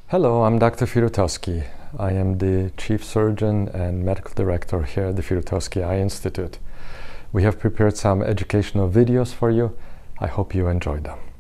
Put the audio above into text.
Hello, I'm Dr. Firutowski. I am the Chief Surgeon and Medical Director here at the Firutowski Eye Institute. We have prepared some educational videos for you. I hope you enjoy them.